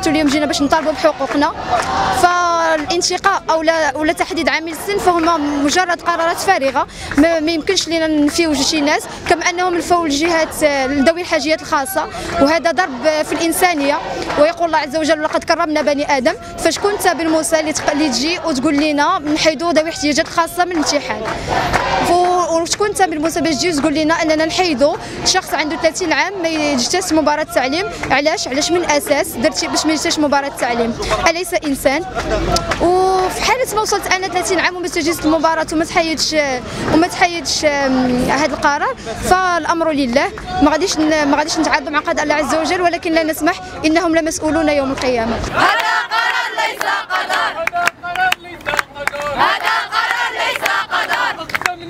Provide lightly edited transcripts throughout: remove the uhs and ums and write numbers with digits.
شفتوا اليوم جينا باش نطالبوا بحقوقنا. فالانتقاء او تحديد عامل السن فهم مجرد قرارات فارغه، ما يمكنش لنا نفيو شي ناس، كما انهم نفوا الجهات ذوي الحاجيات الخاصه، وهذا ضرب في الانسانيه. ويقول الله عز وجل ولقد كرمنا بني ادم. فشكون انت بالموسى اللي تجي وتقول لنا نحيدوا ذوي الاحتياجات الخاصه من الامتحان؟ وشكون انت بالموسى باش تجي وتقول لنا اننا نحيدوا شخص عنده 30 عام ما يجتاز مباراه التعليم؟ علاش من اساس درتي باش ما يجتاز مباراه التعليم؟ اليس انسان؟ وفي حاله ما وصلت انا 30 عام وما استجزت المباراه وما تحيدش هذا القرار، فالامر لله. ما غاديش نتعارض مع قضاء الله عز وجل، ولكن لا نسمح، انهم لمسؤولون يوم القيامه. هذا قرار ليس قدر، هذا قرار ليس قدر.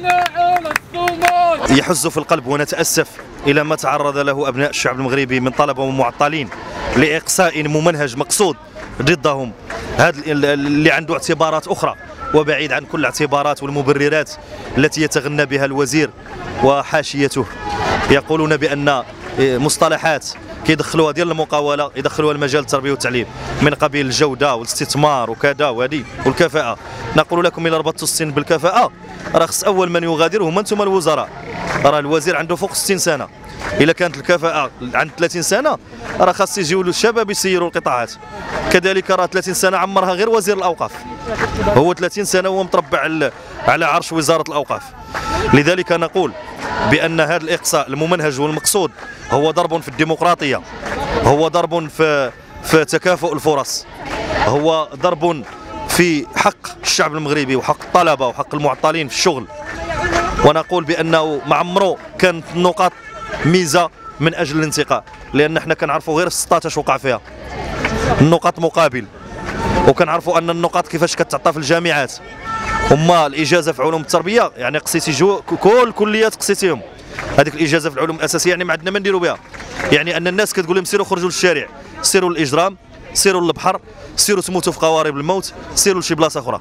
يحز في القلب ونتأسف إلى ما تعرض له أبناء الشعب المغربي من طلبة ومعطلين لإقصاء ممنهج مقصود ضدهم، هذا اللي عنده اعتبارات أخرى وبعيد عن كل الاعتبارات والمبررات التي يتغنى بها الوزير وحاشيته. يقولون بأن مصطلحات كيدخلوها ديال المقاولة يدخلوها المجال التربية والتعليم من قبيل الجودة والاستثمار وكذا وهذه والكفاءة. نقول لكم إلا ربطتوا السن بالكفاءة راه خص أول من يغادر هما أنتم الوزراء. راه الوزير عنده فوق 60 سنة، إلا كانت الكفاءة عند 30 سنة راه خاص يجيو الشباب يسيروا القطاعات. كذلك راه 30 سنة عمرها غير وزير الأوقاف، هو 30 سنة وهو متربع على عرش وزارة الأوقاف. لذلك نقول بأن هذا الإقصاء الممنهج والمقصود هو ضرب في الديمقراطية، هو ضرب في تكافؤ الفرص، هو ضرب في حق الشعب المغربي وحق الطلبة وحق المعطلين في الشغل. ونقول بأنه ما عمرو كانت النقاط ميزة من أجل الانتقاء، لأن احنا كنعرفوا غير 16 وقع فيها النقاط مقابل، وكنعرفوا أن النقاط كيفاش كتعطى في الجامعات. وما الإجازة في علوم التربية يعني قصيتي كل كليات قصيتيهم، هذيك الإجازة في العلوم الأساسية يعني ما عندنا ما نديروا بها. يعني أن الناس كتقول لهم سيروا خرجوا للشارع، سيروا للإجرام، سيروا للبحر، سيروا تموتوا في قوارب الموت، سيروا لشي بلاصة أخرى.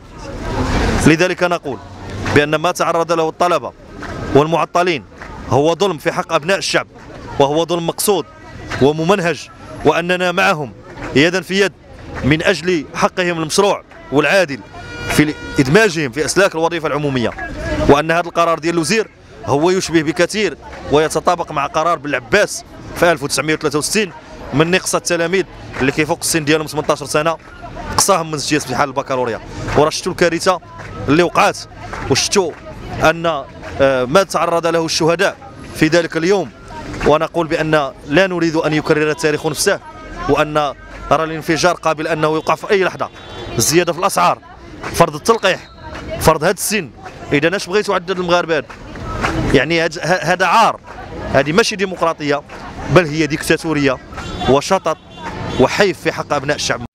لذلك نقول بأن ما تعرض له الطلبة والمعطلين هو ظلم في حق أبناء الشعب، وهو ظلم مقصود وممنهج، وأننا معهم يدا في يد من أجل حقهم المشروع والعادل في إدماجهم في أسلاك الوظيفة العمومية. وأن هذا القرار ديال الوزير هو يشبه بكثير ويتطابق مع قرار بالعباس في 1963 من نقص التلاميذ اللي كيفوق السن ديالهم 18 سنة، قصاهم من امتياز في حال البكالوريا. وراه شفتوا الكارثة اللي وقعت، وشفتوا أن ما تعرض له الشهداء في ذلك اليوم. ونقول بأن لا نريد أن يكرر التاريخ نفسه، وأن نرى الانفجار قابل أنه يوقع في أي لحظة. الزيادة في الأسعار، فرض التلقيح، فرض هذا السن، إذا اش بغيتوا عدد المغاربة يعني هذا عار. هذه ماشي ديمقراطية، بل هي ديكتاتورية وشطط وحيف في حق أبناء الشعب.